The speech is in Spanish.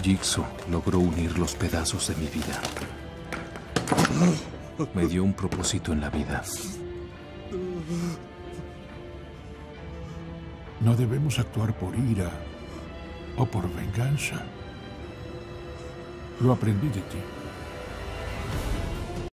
Jigsaw logró unir los pedazos de mi vida. Me dio un propósito en la vida. No debemos actuar por ira o por venganza. Lo aprendí de ti.